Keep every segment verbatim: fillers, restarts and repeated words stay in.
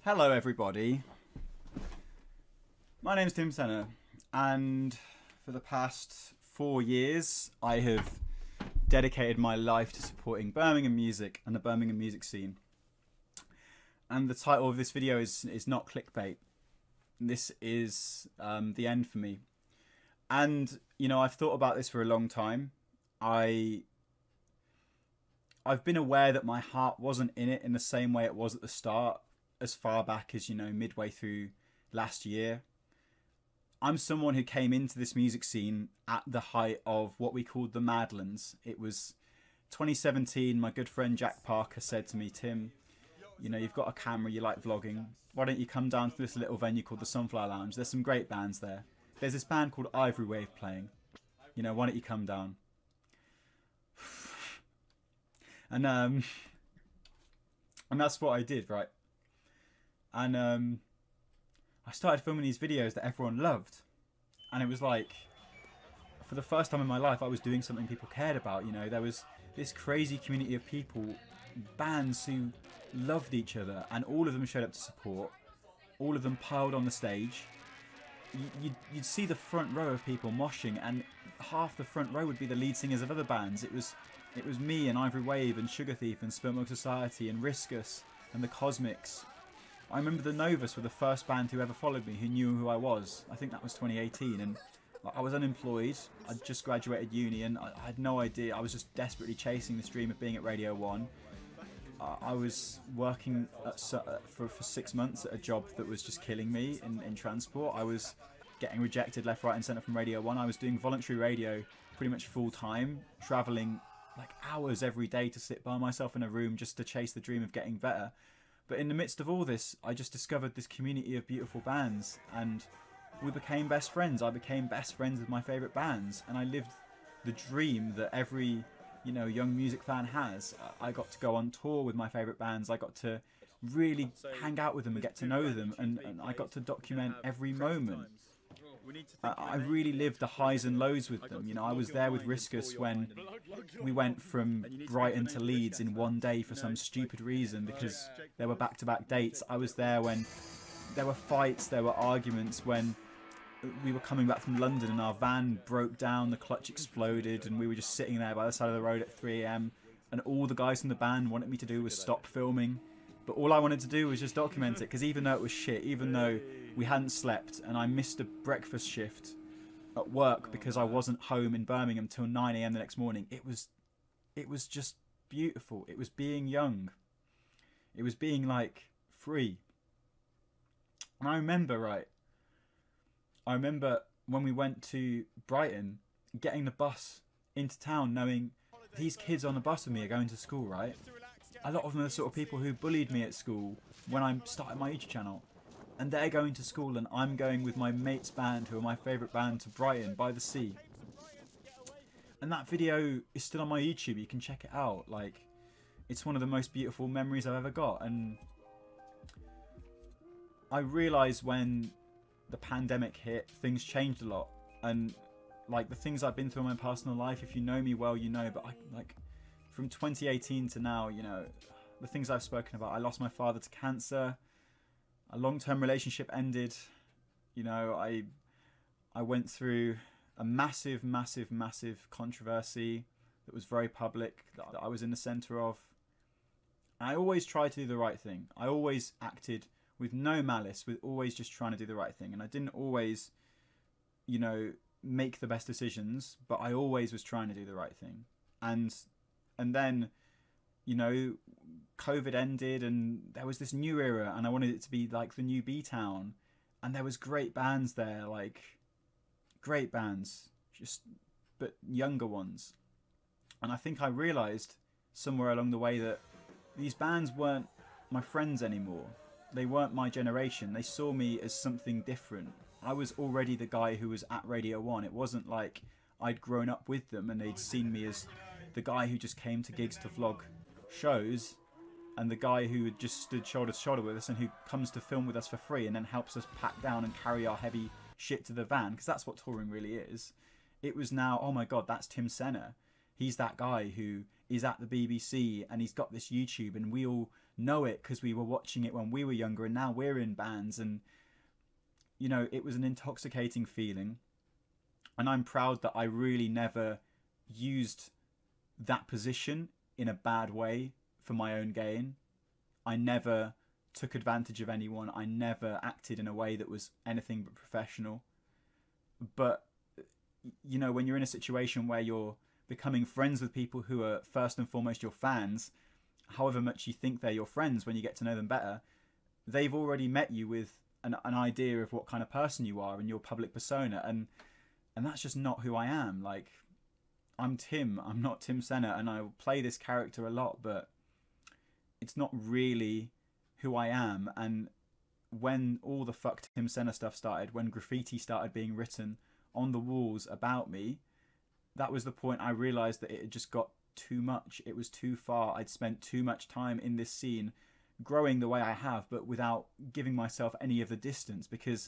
Hello everybody, my name's Tim Senna, and for the past four years I have dedicated my life to supporting Birmingham music and the Birmingham music scene. And the title of this video is, is not clickbait. This is um, the end for me. And, you know, I've thought about this for a long time. I... I've been aware that my heart wasn't in it in the same way it was at the start, as far back as, you know, midway through last year. I'm someone who came into this music scene at the height of what we called the Madlands. It was twenty seventeen. My good friend Jack Parker said to me, Tim, you know, you've got a camera, you like vlogging. Why don't you come down to this little venue called the Sunflower Lounge? There's some great bands there. There's this band called Ivory Wave playing. You know, why don't you come down? And um, and that's what I did, right? And um, I started filming these videos that everyone loved, and it was like, for the first time in my life, I was doing something people cared about. You know, there was this crazy community of people, bands who loved each other, and all of them showed up to support. All of them piled on the stage. You'd, you'd see the front row of people moshing, and half the front row would be the lead singers of other bands. It was it was me and Ivory Wave and Sugar Thief and Spilt Milk Society and Riskus and the Cosmics. I remember the Novus were the first band who ever followed me, who knew who I was. I think that was twenty eighteen, and I was unemployed. I'd just graduated uni, and I had no idea. I was just desperately chasing this dream of being at Radio One. I was working at, for, for six months at a job that was just killing me in, in transport. I was getting rejected left, right and centre from Radio One. I was doing voluntary radio pretty much full time, travelling like hours every day to sit by myself in a room just to chase the dream of getting better. But in the midst of all this, I just discovered this community of beautiful bands, and we became best friends. I became best friends with my favourite bands, and I lived the dream that every, you know, young music fan has. I got to go on tour with my favourite bands. I got to really hang out with them and get to know them, and, and I got to document every moment. I, I really lived the highs and lows with them. You know, I was there with Riskus when we went from Brighton to Leeds in one day for some stupid reason because there were back-to-back dates. I was there when there were fights, there were arguments, when we were coming back from London and our van broke down, the clutch exploded, and we were just sitting there by the side of the road at three A M and all the guys in the band wanted me to do was stop filming. But all I wanted to do was just document it, because even though it was shit, even though we hadn't slept and I missed a breakfast shift at work because I wasn't home in Birmingham till nine A M the next morning, it was it was just beautiful. It was being young. It was being like free. And I remember, right, I remember when we went to Brighton, getting the bus into town, knowing these kids on the bus with me are going to school, right? A lot of them are the sort of people who bullied me at school when I started my YouTube channel. And they're going to school and I'm going with my mate's band, who are my favourite band, to Brighton by the sea. And that video is still on my YouTube, you can check it out. Like, it's one of the most beautiful memories I've ever got. And I realised when the pandemic hit, things changed a lot. And like the things I've been through in my personal life, if you know me well, you know, but I like from twenty eighteen to now, you know, the things I've spoken about. I lost my father to cancer. A long-term relationship ended. You know, I I went through a massive, massive, massive controversy that was very public, that I was in the centre of. And I always tried to do the right thing. I always acted with no malice, with always just trying to do the right thing. And I didn't always, you know, make the best decisions, but I always was trying to do the right thing. And and then, you know, COVID ended and there was this new era, and I wanted it to be like the new B-Town. And there was great bands there, like great bands, just but younger ones. And I think I realised somewhere along the way that these bands weren't my friends anymore. They weren't my generation. They saw me as something different. I was already the guy who was at Radio One. It wasn't like I'd grown up with them and they'd seen me as the guy who just came to gigs to vlog shows, and the guy who had just stood shoulder to shoulder with us and who comes to film with us for free and then helps us pack down and carry our heavy shit to the van, because that's what touring really is. It was now, oh my god, that's Tim Senna. He's that guy who is at the B B C and he's got this YouTube, and we all know it because we were watching it when we were younger, and now we're in bands. And you know, it was an intoxicating feeling, and I'm proud that I really never used that position in a bad way for my own gain. I never took advantage of anyone. I never acted in a way that was anything but professional. But you know, when you're in a situation where you're becoming friends with people who are first and foremost your fans, however much you think they're your friends, when you get to know them better, they've already met you with an, an idea of what kind of person you are and your public persona, and and that's just not who I am. Like, I'm Tim, I'm not Tim Senna, and I play this character a lot, but it's not really who I am. And when all the fuck Tim Senna stuff started, when graffiti started being written on the walls about me, that was the point I realised that it had just got too much. It was too far. I'd spent too much time in this scene, growing the way I have, but without giving myself any of the distance, because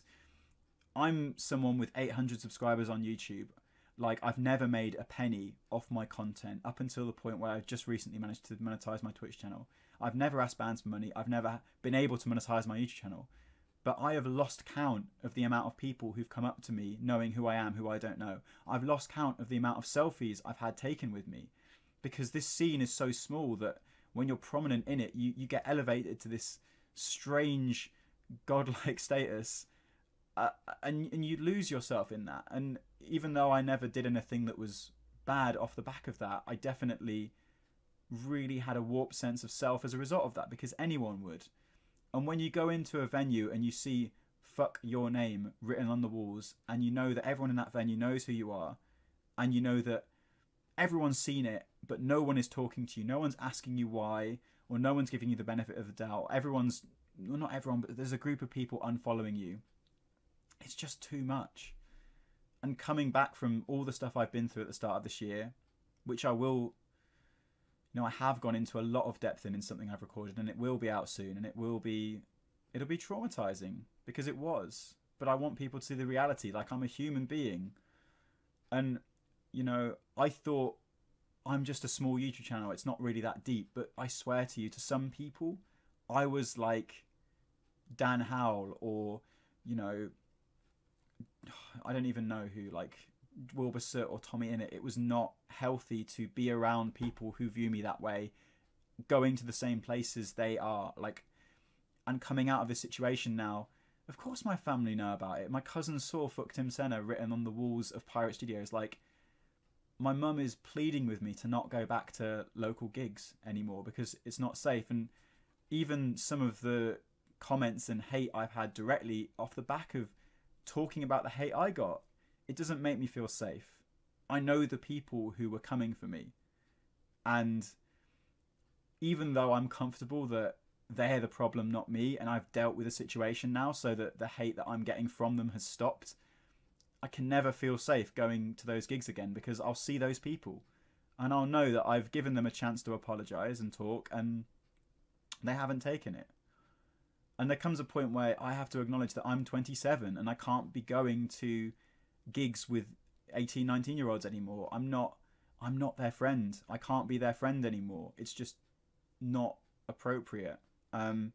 I'm someone with eight hundred subscribers on YouTube. Like, I've never made a penny off my content up until the point where I've just recently managed to monetize my Twitch channel. I've never asked bands for money. I've never been able to monetize my YouTube channel. But I have lost count of the amount of people who've come up to me knowing who I am, who I don't know. I've lost count of the amount of selfies I've had taken with me, because this scene is so small that when you're prominent in it, you, you get elevated to this strange godlike status, uh, and, and you lose yourself in that. And even though I never did anything that was bad off the back of that, I definitely really had a warped sense of self as a result of that, because anyone would. And when you go into a venue and you see "fuck your name" written on the walls, and you know that everyone in that venue knows who you are, and you know that everyone's seen it, but no one is talking to you, no one's asking you why, or no one's giving you the benefit of the doubt, everyone's, well, not everyone, but there's a group of people unfollowing you, it's just too much. And coming back from all the stuff I've been through at the start of this year, which I will, you know, I have gone into a lot of depth in in something I've recorded, and it will be out soon, and it will be, it'll be traumatizing, because it was. But I want people to see the reality, like, I'm a human being. And, you know, I thought I'm just a small YouTube channel, it's not really that deep, but I swear to you, to some people, I was like Dan Howell, or, you know, I don't even know who, like Wilbur Soot or Tommy Innit. It was not healthy to be around people who view me that way, going to the same places they are, like, and coming out of this situation now. Of course my family know about it. My cousin saw "fuck Tim Senna" written on the walls of Pirate Studios. Like, my mum is pleading with me to not go back to local gigs anymore because it's not safe. And even some of the comments and hate I've had directly off the back of talking about the hate I got, it doesn't make me feel safe. I know the people who were coming for me, and even though I'm comfortable that they're the problem, not me, and I've dealt with the situation now so that the hate that I'm getting from them has stopped, I can never feel safe going to those gigs again, because I'll see those people and I'll know that I've given them a chance to apologise and talk, and they haven't taken it. And there comes a point where I have to acknowledge that I'm twenty-seven and I can't be going to gigs with eighteen, nineteen year olds anymore. I'm not, I'm not their friend. I can't be their friend anymore. It's just not appropriate. Um,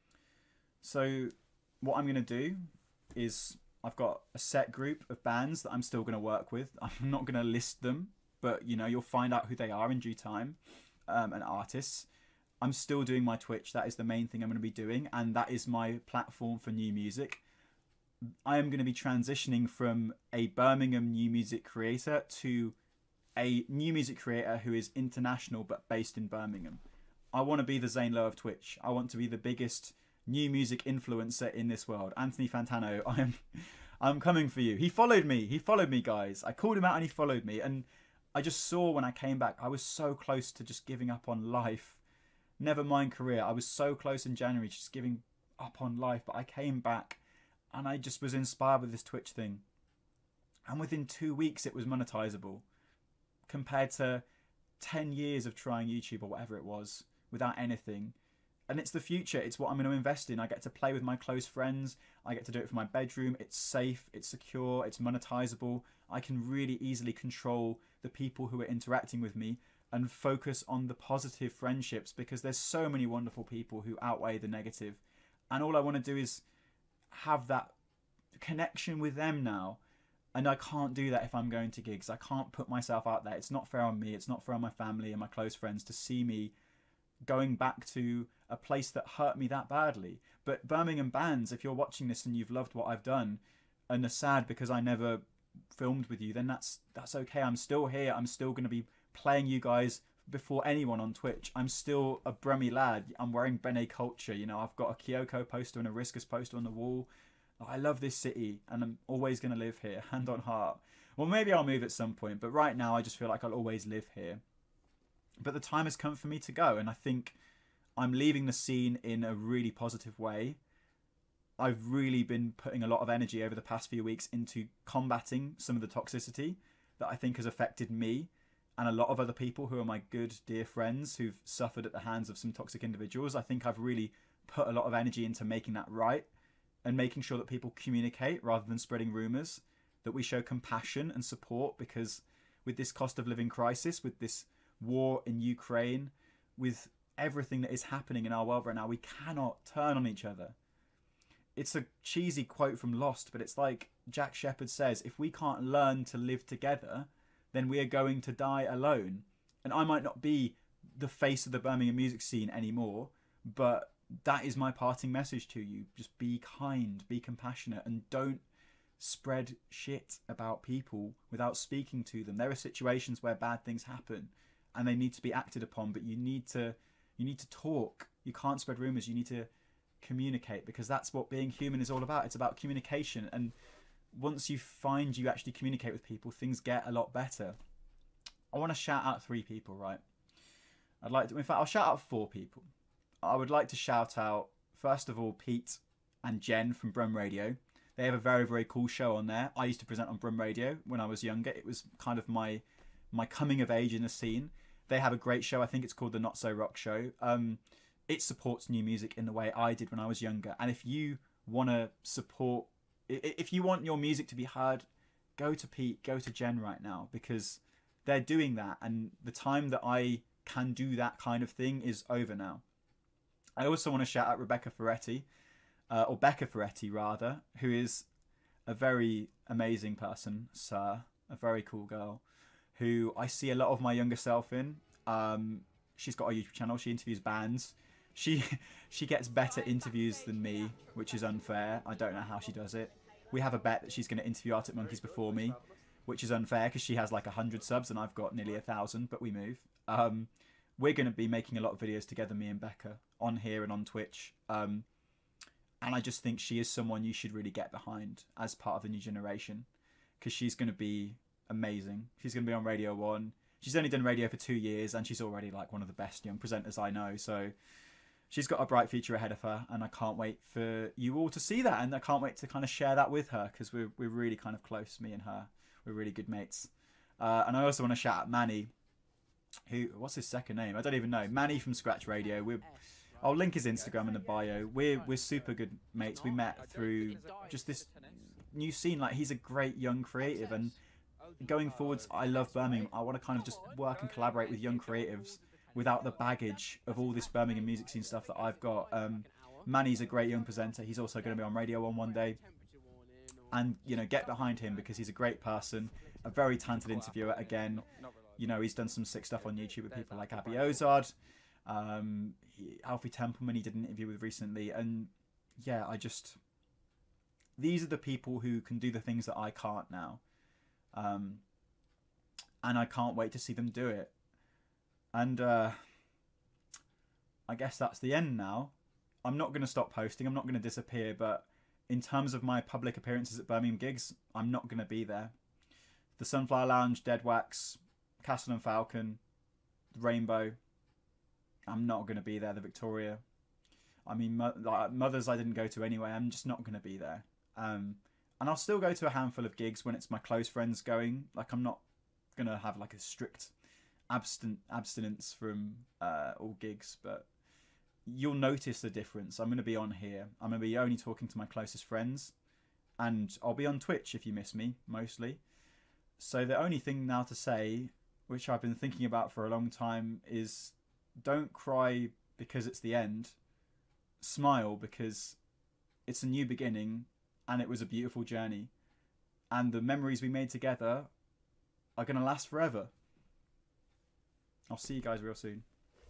so what I'm going to do is, I've got a set group of bands that I'm still going to work with. I'm not going to list them, but you know, you'll find out who they are in due time, um, and artists. I'm still doing my Twitch. That is the main thing I'm going to be doing, and that is my platform for new music. I am going to be transitioning from a Birmingham new music creator to a new music creator who is international but based in Birmingham. I want to be the Zane Lowe of Twitch. I want to be the biggest new music influencer in this world. Anthony Fantano, I'm I'm coming for you. He followed me. He followed me, guys. I called him out and he followed me. And I just saw when I came back, I was so close to just giving up on life. Never mind career. I was so close in January just giving up on life. But I came back and I just was inspired with this Twitch thing. And within two weeks, it was monetizable. Compared to ten years of trying YouTube or whatever it was without anything. And it's the future. It's what I'm going to invest in. I get to play with my close friends. I get to do it from my bedroom. It's safe. It's secure. It's monetizable. I can really easily control the people who are interacting with me. and focus on the positive friendships, because there's so many wonderful people who outweigh the negative. And all I want to do is have that connection with them now. And I can't do that if I'm going to gigs. I can't put myself out there. It's not fair on me. It's not fair on my family and my close friends to see me going back to a place that hurt me that badly. But Birmingham bands, if you're watching this and you've loved what I've done and are sad because I never filmed with you, then that's that's okay. I'm still here. I'm still going to be playing you guys before anyone on Twitch. I'm still a Brummy lad. I'm wearing Bene Culture. You know, I've got a Kyoko poster and a Riskus poster on the wall. I love this city and I'm always going to live here, hand on heart. Well, maybe I'll move at some point, but right now I just feel like I'll always live here. But the time has come for me to go, and I think I'm leaving the scene in a really positive way. I've really been putting a lot of energy over the past few weeks into combating some of the toxicity that I think has affected me and a lot of other people who are my good, dear friends who've suffered at the hands of some toxic individuals. I think I've really put a lot of energy into making that right, and making sure that people communicate rather than spreading rumours, that we show compassion and support, because with this cost of living crisis, with this war in Ukraine, with everything that is happening in our world right now, we cannot turn on each other. It's a cheesy quote from Lost, but it's like Jack Shepherd says, if we can't learn to live together, then we are going to die alone. And I might not be the face of the Birmingham music scene anymore, but that is my parting message to you. Just be kind, be compassionate, and don't spread shit about people without speaking to them. There are situations where bad things happen and they need to be acted upon, but you need to you need to talk. You can't spread rumours. You need to communicate, because that's what being human is all about. It's about communication, and once you find you actually communicate with people, things get a lot better. I want to shout out three people, right? I'd like to, in fact, I'll shout out four people. I would like to shout out, first of all, Pete and Jen from Brum Radio. They have a very, very cool show on there. I used to present on Brum Radio when I was younger. It was kind of my my coming of age in the scene. They have a great show. I think it's called the Not So Rock Show. Um, it supports new music in the way I did when I was younger. And if you want to support, if you want your music to be heard, go to Pete, go to Jen right now, because they're doing that. And the time that I can do that kind of thing is over now. I also want to shout out Rebecca Ferretti, uh, or Becca Ferretti rather, who is a very amazing person, sir, a very cool girl, who I see a lot of my younger self in. Um, she's got a YouTube channel. She interviews bands. She she gets better interviews than me, which is unfair. I don't know how she does it. We have a bet that she's going to interview Arctic Monkeys before me, which is unfair because she has like a hundred subs and I've got nearly a thousand, but we move. Um, we're going to be making a lot of videos together, me and Becca, on here and on Twitch. Um, and I just think she is someone you should really get behind as part of the new generation, because she's going to be amazing. She's going to be on Radio one. She's only done radio for two years and she's already like one of the best young presenters I know. So she's got a bright future ahead of her, and I can't wait for you all to see that, and I can't wait to kind of share that with her, because we're, we're really kind of close, me and her. We're really good mates. Uh, and I also want to shout out Manny, who, what's his second name? I don't even know. Manny from Scratch Radio. We're, I'll link his Instagram in the bio. We're, we're super good mates. We met through just this new scene. Like, he's a great young creative, and going forwards, I love Birmingham. I want to kind of just work and collaborate with young creatives without the baggage of all this Birmingham music scene stuff that I've got. Um, Manny's a great young presenter. He's also going to be on Radio one one day. And, you know, get behind him because he's a great person, a very talented interviewer. Again, you know, he's done some sick stuff on YouTube with people like Abby Ozard, um, he, Alfie Templeman he did an interview with recently. And, yeah, I just... These are the people who can do the things that I can't now. Um, and I can't wait to see them do it. And uh, I guess that's the end now. I'm not going to stop posting. I'm not going to disappear, but in terms of my public appearances at Birmingham gigs, I'm not going to be there. The Sunflower Lounge, Dead Wax, Castle and Falcon, Rainbow, I'm not going to be there. The Victoria, I mean, mo like, Mothers I didn't go to anyway. I'm just not going to be there. Um, and I'll still go to a handful of gigs when it's my close friends going. Like, I'm not going to have like a strict abstin abstinence from uh, all gigs, but you'll notice the difference. I'm going to be on here. I'm going to be only talking to my closest friends, and I'll be on Twitch if you miss me, mostly. So the only thing now to say, which I've been thinking about for a long time, is don't cry because it's the end. Smile because it's a new beginning and it was a beautiful journey. And the memories we made together are going to last forever. I'll see you guys real soon.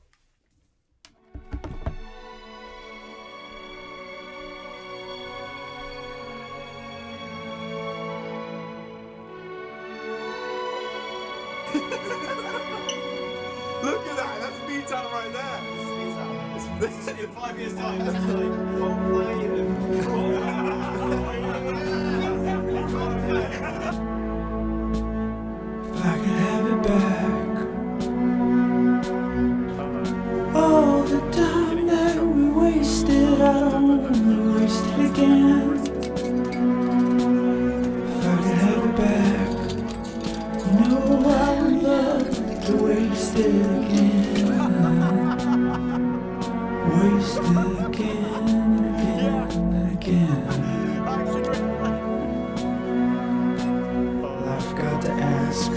Look at that, that's B-Town right there. This is in five years' time. This is like Coldplay and If I could have it back, all the time that we wasted, I don't want to waste it again. If I could have it back, you know I would love to waste it again. Waste it again and again and again. I've got to ask.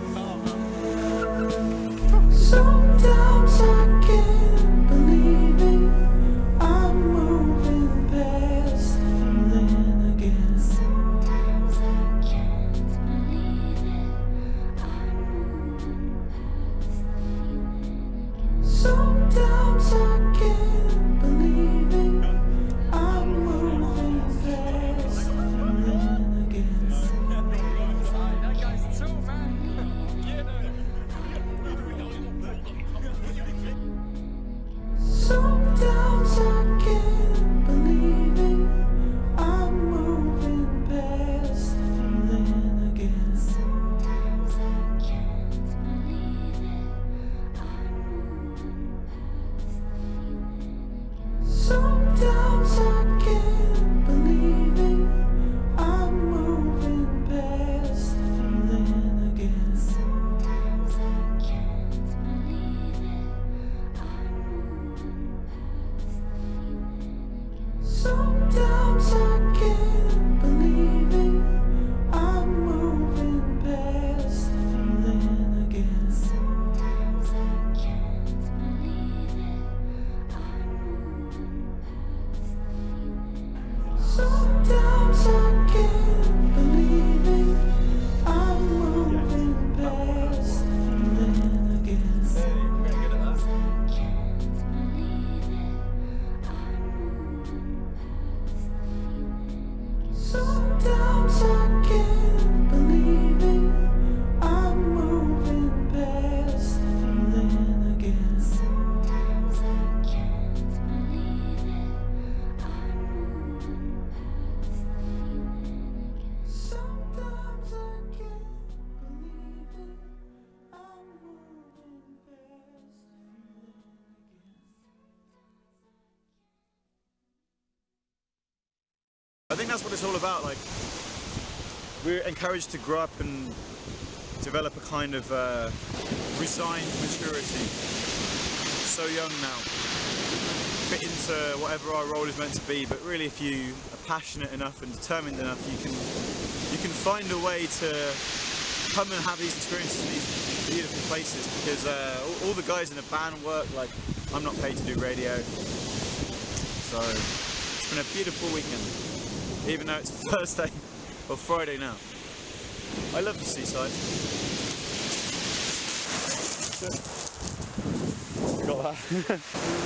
Sometimes I can't believe it. I'm moving past the feeling again. Sometimes I can't believe it. I'm moving past the feeling again. Sometimes I can't believe it. I'm moving past the feeling again. That guy's too, man. Sometimes I can't believe it. I'm moving past the feeling again. Sometimes I can't believe it. I'm moving past the feeling again. Sometimes I can't believe it. I'm moving past the feeling again. Sometimes I can't believe it. Sometimes I can't believe it. I'm moving past the feeling again. Sometimes I can't believe it. I'm moving past the feeling. Sometimes I can't believe it. I'm moving past the feeling again. Sometimes I can't believe it. Sometimes I can't believe it. I'm moving past the feeling again. Sometimes I can't believe it. I'm moving past the feeling again. Sometimes I can't believe it. I'm moving past the feeling again. I think that's what it's all about. Like, we're encouraged to grow up and develop a kind of uh, resigned maturity. So young now, fit into whatever our role is meant to be. But really, if you are passionate enough and determined enough, you can you can find a way to come and have these experiences in these beautiful places. Because uh, all, all the guys in the band work. Like, I'm not paid to do radio, so it's been a beautiful weekend. Even though it's Thursday or Friday now. I love the seaside. Got that.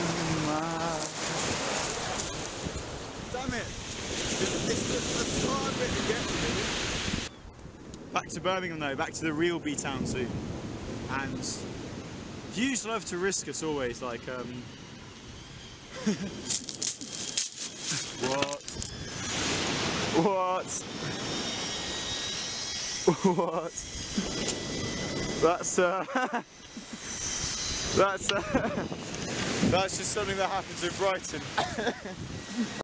Damn it! It's, it's, it's a hard bit to get to. Back to Birmingham though, back to the real B-Town soon. And Hughes love to risk us always, like um what? What? What? That's uh that's uh that's just something that happens in Brighton.